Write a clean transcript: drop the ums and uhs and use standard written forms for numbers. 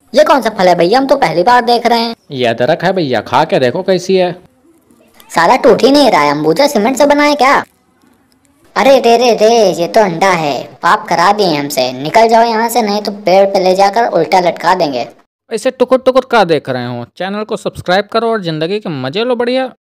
ये कौन सा फल है भैया, हम तो पहली बार देख रहे हैं। ये अदरक है भैया, खा के देखो कैसी है। सारा टूट ही नहीं रहा है, अंबूजा सीमेंट से बना है क्या? अरे रे रे रे, ये तो अंडा है। पाप करा दिए हमसे, निकल जाओ यहाँ से, नहीं तो पेड़ पे ले जाकर उल्टा लटका देंगे। ऐसे टुकुर टुकुर का देख रहे हो, चैनल को सब्सक्राइब करो और जिंदगी के मजे लो बढ़िया।